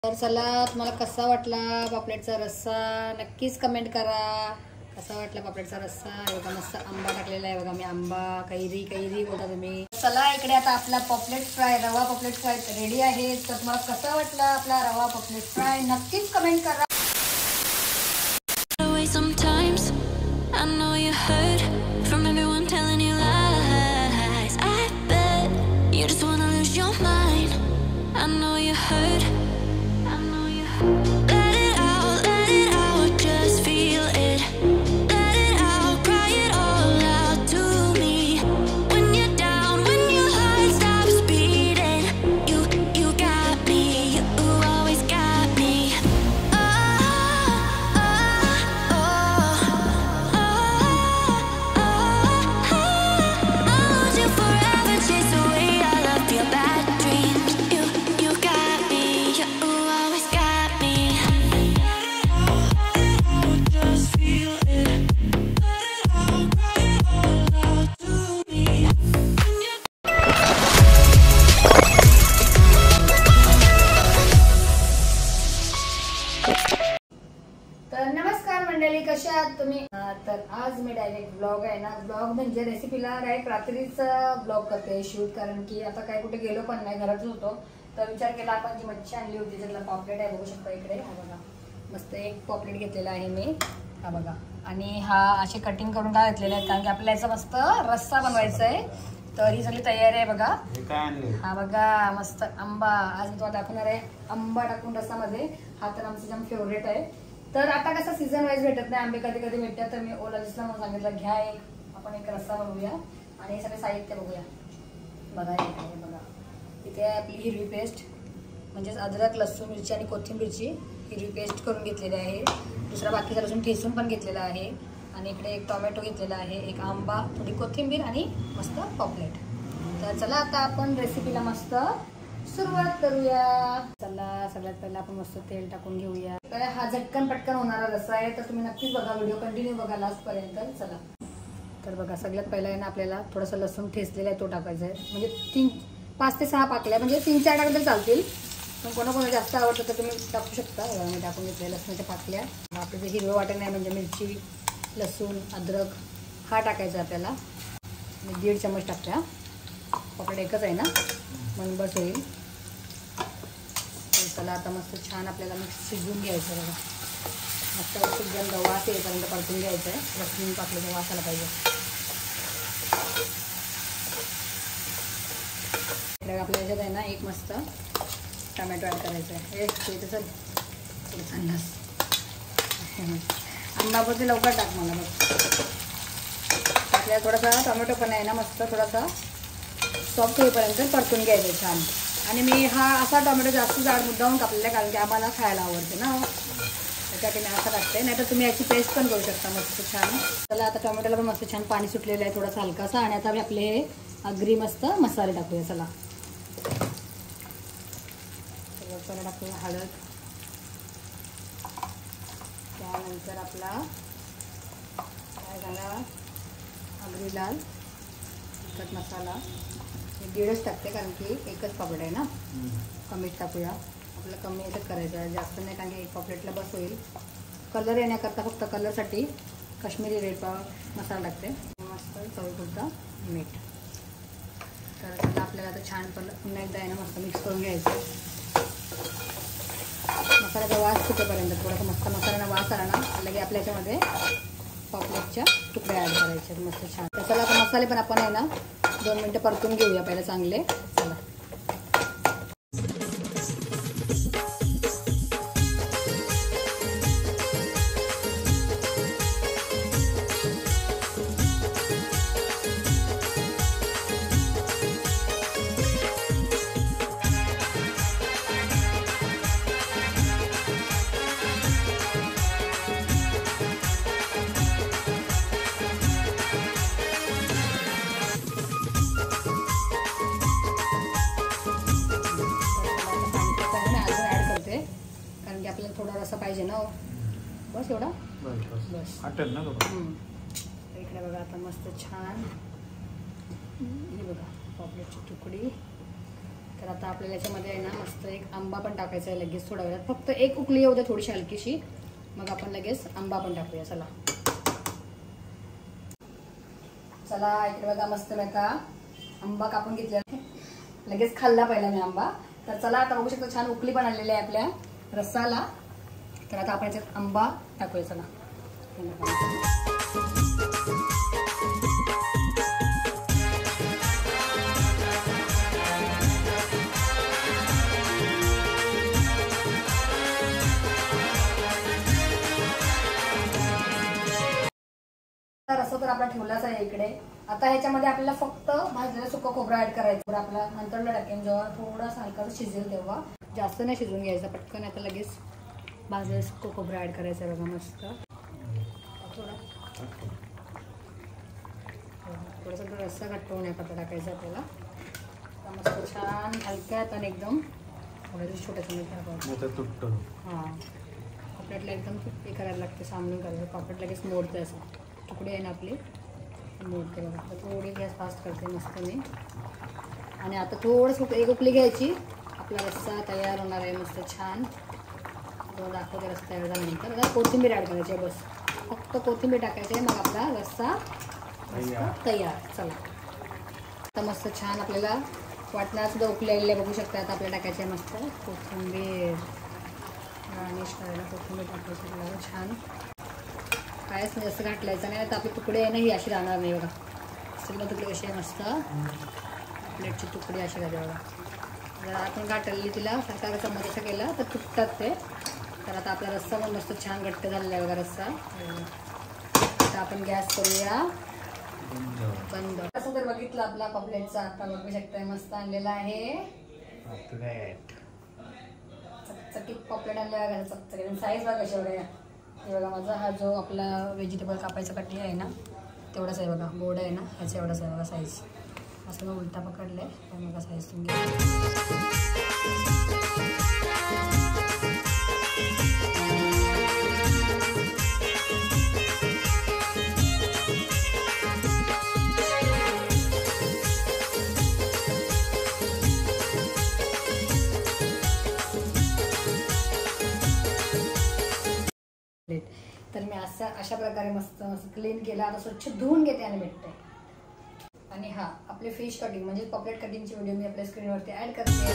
तर चला, तुम्हाला कसा वाटला पापलेटचा रस्सा नक्कीच कमेंट करा. कसा वाटला पापलेटचा रस्सा. हे बघा मस्त आंबा टाकलेला आहे बघा. मी आंबा कैरी कैरी बोलता तुम्ही. चला इकडे आता आपला पॉपलेट फ्राय, रवा पॉपलेट फ्राय रेडी आहे. तर तुम्हाला कसा वाटला आपला रवा पॉपलेट फ्राय नक्कीच कमेंट करा. Sometimes I know you heard from everyone telling you lies. I bet you just wanna lose your mind. I know you heard. I know you heard. Let it out, just feel it. Let it out, cry it all out to me. When you're down, when your heart stops beating, you got me, you always got me. तर नमस्कार मंडळी, कशा आहात तुम्ही. तर आज मी direct blog आहे ना, ब्लॉग म्हणजे रेसिपीला डायरेक्ट रात्रीचा ब्लॉग करते शूट. कारण की आता काय कुठे गेलो पण नाही, घरातच होतो. तर विचार केला आपण जी मच्छी आणली होती त्याला पॉपलेट आहे, बघू शकता इकडे. हा बघा मस्त एक पॉपलेट घेतलेला आहे मी. हा बघा, आणि हा असे कटिंग करून का घेतलेले आहेत कारण की आपल्याला याचा मस्त रस्सा बनवायचा आहे. तर ही सगळी तयारी आहे बघा. हा बघा मस्त आंबा. आज मी तुम्हाला दाखवणार आहे आंबा टाकून रस्सामध्ये. हा तर आमचा जाम फेवरेट आहे. तर आता कसं सीझन वाईज भेटत नाही आंबे, कधी कधी भेटतात. तर मी ओला दिसला म्हणून सांगितलं घ्या एक, आपण एक रस्सा बनवूया. आणि हे सगळे साहित्य बघूया. बघा हे बघा, इथे आपली हिरवी पेस्ट म्हणजेच अद्रक लसूण मिरची आणि कोथिंबीरची हिरवी पेस्ट करून घेतलेली आहे. दुसरा बाकीचा लसूण ठेचून पण घेतलेला आहे. आणि इकडे एक टोमॅटो घेतलेला आहे, एक आंबा, थोडी कोथिंबीर आणि मस्त पॉपलेट. तर चला आता आपण रेसिपीला मस्त सुरुवात करूया. चला सगळ्यात पहिला आपण मस्त तेल टाकून घेऊया. तर हा झटकन पटकन होणारा रस्सा आहे, तर तुम्ही नक्कीच बघा, व्हिडिओ कंटिन्यू बघा लास्ट पर्यंत. चला तर बघा, सगळ्यात पहिला आहे ना आपल्याला थोडासा लसूण ठेचलेला आहे तो टाकायचा आहे. म्हणजे 5 ते 6 पाकल्या, म्हणजे 3-4 टाकले तर चालतील. पण कोणाकोणा जास्त आवडतं तर तुम्ही टाकू शकता. मी टाकून घेतल्या लसणाच्या पाकल्या. आपले जे हिरवं वाटण आहे म्हणजे मिरची लसूण अद्रक हा टाकायचा आपल्याला. मी 1.5 चम्मच टाकल्या. पॉपलेट एकच आहे ना म्हणून बस होईल. चला आता मस्त छान आपल्याला मिक्स शिजवून घ्यायचं बघा. मस्त शिजवून वास येईपर्यंत परतून घ्यायचं आहे. लसूण पाकलेचा वास आला पाहिजे. आपल्या याच्यात आहे ना एक मस्त टमॅटो ॲड करायचा आहे. ते तसं थोडं चांगलाच अंडावरती लवकर टाक मला. बघ आपल्याला थोडासा टोमॅटो पण आहे ना मस्त थोडासा सॉफ्ट होईपर्यंत परतून घ्यायचं छान. आणि मी हा असा टोमॅटो जास्त जाड मुद्दाहून कापलेला आहे कारण की आम्हाला खायला आवडते ना, त्यासाठी मी असं टाकते. नाही तर तुम्ही याची पेस्ट पण करू शकता मस्त छान. चला आता टोमॅटोला पण मस्त छान पाणी सुटलेलं आहे थोडासा हलकासा. आणि आता आपले हे अगरी मस्त मसाले टाकूया. चला चला टाकूया हळद. त्यानंतर आपला काय झाला अगरी लाल तिखट मसाला. मी 1.5च टाकते कारण की एकच पापलेट आहे ना, कमीच टाकूया. आपल्याला कमी याच्यात करायचं आहे, जास्त नाही कारण की एक पापलेटला बस होईल. कलर येण्याकरता फक्त कलरसाठी काश्मीरी रेड मसाला टाकते. मस्त चवीपुरता मीठ. तर त्याला आपल्याला आता छान पुन्हा एकदा आहे ना मस्त मिक्स करून घ्यायचं. मसाल्याचा वास सुटेपर्यंत थोडासा मस्त मसाल्याचा वास आला ना लगे आपल्या याच्यामध्ये पॉपलेटच्या तुकड्या ॲड करायचे मस्त छान. तर चला आता मसाले पण आपण आहे ना 2 मिनटं परतून घेऊया पहिला चांगले. चला आपल्याला थोडा रसा पाहिजे ना. बस एवढा बस हटेल ना. इकडे बघा आता मस्त छान हे बघा पॉपलेटची तुकडी तर आता आपल्याला याच्यामध्ये आहे ना मस्त एक आंबा पण टाकायचा आहे लगेच थोड्या वेळात. फक्त एक उकळी येऊ द्या थोडीशी हलकीशी, मग आपण लगेच आंबा पण टाकूया. चला चला इकडे बघा मस्त मी आता आंबा कापून घेतलेला, लगेच खाल्ला पहिला मी आंबा. तर चला आता बघू शकतो छान उकळी पण आलेली आहे आपल्या रस्साला. तर आता आपण याच्यात आंबा टाकूया. चला रस्सा तर आपला ठेवलाच आहे इकडे. आता ह्याच्यामध्ये आपल्याला फक्त भाजलेलं सुकं खोबरं ऍड करायचं. आपला नंतर टाकेन जेव्हा थोडासा हलकासा शिजेल तेव्हा, जास्त नाही शिजून घ्यायचं पटकन. आता लगेच भाजलेलं सुकं खोबरं ऍड करायचं बघा मस्त. थोडासा रस्सा घट्ट होण्याकरता टाकायचा आपल्याला. मस्त छान हलक्यात आणि एकदम थोड्याशा छोट्याशा तुटतो. हां पापलेटला एकदम हे करायला लागते, सामलून करायचं. पापलेट लगेच मोडते असं, तुकडे आहे ना आपले मोडते बघा. तर थोडी गॅस फास्ट करते मस्त मी. आणि आता थोडंसं एक उकळी घ्यायची, आपला रस्सा तयार होणार आहे मस्त छान. तो दाखवते रस्सा तयार झाल्यानंतर आता कोथिंबीर ॲड करायची आहे, बस फक्त कोथिंबीर टाकायची आहे, मग आपला रस्सा मस्त तयार. चला आता मस्त छान आपल्याला वाटणार सुद्धा उकळलेले बघू शकता. आता आपल्याला टाकायचे आहे मस्त कोथिंबीर, गार्निश करायला कोथिंबीर टाकायची आपल्याला छान. कायच नाही जास्त घाटलायचं नाही, तर आपले तुकडे आहे ना ही अशी राहणार नाही बघा. सगळं तुकडे कसे आहे मस्त प्लेटची तुकडे अशी घाले बघा. जर आपण घाटली तिला सारखा चम्मच असं केला तर तुटतात ते. तर आता आपला रस्सा पण मस्त छान घट्ट झालेला आहे बघा रस्सा. आता आपण गॅस करूया बंद. असं तर बघितलं आपला पापलेटचा आता बघू शकताय मस्त आणलेला आहे चकचकीत पापलेट आणलेला आहे. चकचकीत साईज बघा कशी बघा. हे बघा माझा हा जो आपला व्हेजिटेबल कापायचा कटी आहे ना तेवढाच आहे बघा. बोर्ड आहे ना ह्याचा एवढाच आहे बघा साईज. असं मी उलटा पकडलं आहे पण बघा साईज तुम्ही. तर मी अशा प्रकारे मस्त मस्त क्लीन केला. आता स्वच्छ धुवून घेते आणि भेटते. आणि हा आपले फिश कटिंग म्हणजे पॉपलेट कटिंगची व्हिडिओ मी आपल्या स्क्रीनवरती ऍड करते.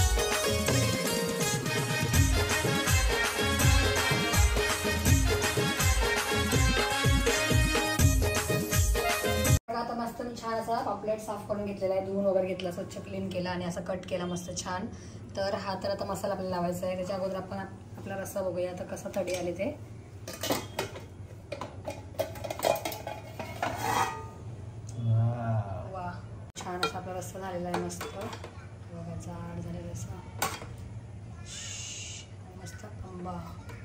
आता मस्त मी छान असा पॉपलेट साफ करून घेतलेला आहे, धुवून वगैरे घेतला, स्वच्छ क्लीन केला आणि असं कट केला मस्त छान. तर हा तर आता मसाला आपल्याला लावायचा आहे. त्याच्या अगोदर आपण आपला रस्सा बघूया आता कसा तडी आले ते. वा छान असा आपला रस्सा झालेला आहे मस्त बघा. जाड झालेला रस्सा मस्त आंबा.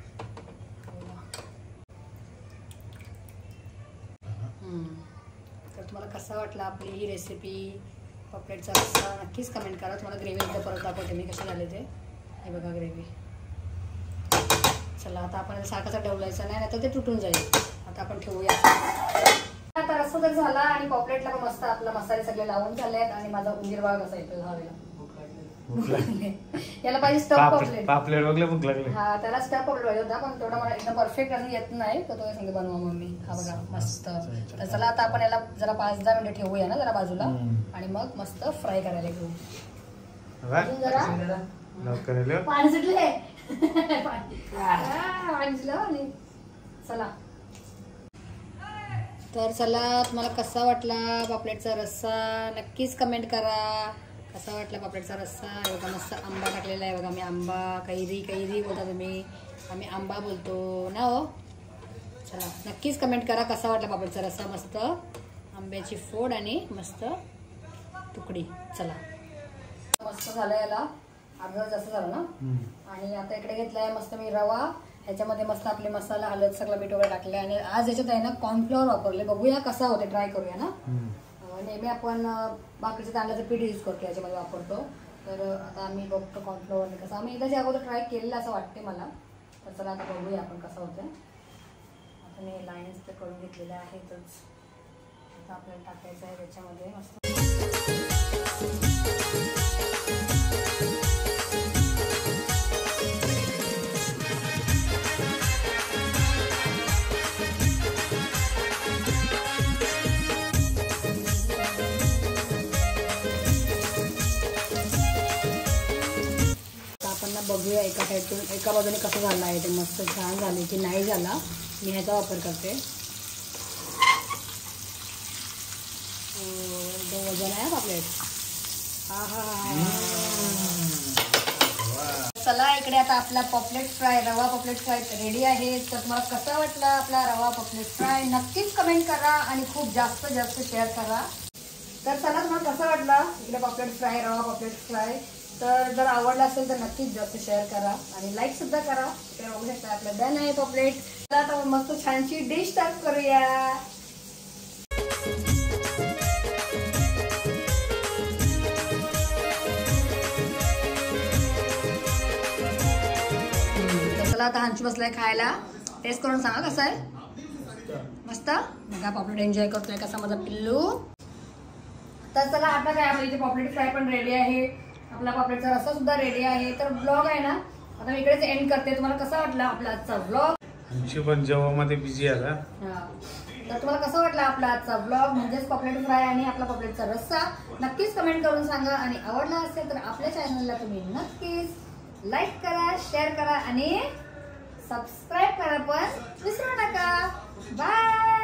तर तुम्हाला कसा वाटला आपली ही रेसिपी पॉपलेटचा रस्सा नक्कीच कमेंट करा. तुम्हाला ग्रेव्ही एकदा परत दाखवते मी कसे झाले ते. हे बघा ग्रेव्ही. चला आता आपण सारखाचा ठेवलायचा नाही तर ते तुटून जाईल. आता आपण ठेवूया. आता रस्सा तर झाला आणि पॉपलेटला पण मस्त आपला मसाले सगळे लावून झाले आहेत. आणि माझा उंदीर बाग असा येतो हवेला याला पाहिजे स्टफ पॉपलेट. पापलेट बघले भूक लागली. हा त्याला स्टफ पॉपलेट पाहिजे होता पण तेवढा मला एकदम परफेक्ट असं येत नाही. तर तो सांगे बनवा मम्मी. हा बघा मस्त. तर चला आता आपण याला जरा 5-10 मिनिटं ठेवूया ना जरा बाजूला आणि मग मस्त फ्राय करायला घेऊ. जरा पाणी सुटले आणि चला. तर चला तुम्हाला कसा वाटला पापलेटचा रस्सा नक्कीच कमेंट करा. कसा वाटला पापलेटचा रस्सा. बघा मस्त आंबा टाकलेला आहे बघा. मी आंबा कैरी बोलता तुम्ही, आम्ही आंबा बोलतो ना हो. चला नक्कीच कमेंट करा कसा वाटला पापलेटचा रस्सा. मस्त आंब्याची फोड आणि मस्त तुकडी. चला मस्त झालं. याला अर्धा जास्त झालं ना. आणि आता इकडे घेतलाय मस्त मी रवा. ह्याच्यामध्ये मस्त आपले मसाला हळद सगळं मीठ वगैरे टाकले आणि आज याच्यात आहे ना कॉर्नफ्लॉवर वापरले. बघूया कसा होते ट्राय करूया ना. नेहमी आपण भाकरीचं तांदळाचं पीठ यूज करतो याच्यामध्ये वापरतो. तर आता आम्ही बघतो कॉर्नफ्लॉवर कसं. आम्ही एकदा अगोदर ट्राय केलेलं असं वाटते मला. तर चला आता बघूया आपण कसं होतं. आता मी लाईन्स ते करून घेतलेल्या आहेतच. आता आपल्याला टाकायचं आहे त्याच्यामध्ये मस्त. एका साईडतून एका बाजूने कसं झालं आहे ते मस्त छान झाले की नाही झाला मी ह्याचा वापर करते. एकदम वजन आहे पापलेट. चला इकडे आता आपला पॉपलेट फ्राय रवा पॉपलेट फ्राय रेडी आहे. तर तुम्हाला कसा वाटला आपला रवा पॉपलेट फ्राय नक्कीच कमेंट करा आणि खूप जास्त जास्त शेअर करा. तर चला तुम्हाला कसा वाटला इकडे पॉपलेट फ्राय रवा पॉपलेट फ्राय. तर जर आवडला असेल तर नक्कीच जास्त शेअर करा आणि लाईक सुद्धा करा. इकडे बघू शकता आपलं डन आहे पॉपलेट. चला आता मस्त छानशी डिश सर्व करूया. चला आता हंचू बसलाय खायला. टेस्ट करून सांगा कसं आहे. मस्त मग पॉपलेट एन्जॉय करतोय कसा माझा पिल्लू. तर चला आता काय आपल्या इथे पॉपलेट फ्राय पण रेडी आहे. आपला पॉपलेटचा रस्सा सुद्धा रेडी आहे. तर ब्लॉग आहे ना आता मी इकडेच एंड करते. तुम्हाला कसा वाटला आपला आजचा ब्लॉग. आमची पण जेवणामध्ये बिझी आला. तर तुम्हाला कसा वाटला आपला आजचा ब्लॉग म्हणजेच पॉपलेट फ्राय आणि आपला पॉपलेटचा रस्सा नक्कीच कमेंट करून सांगा. आणि आवडला असेल तर आपल्या चॅनलला तुम्ही नक्कीच लाईक करा शेअर करा आणि सबस्क्राईब करा पण विसरू नका. बाय.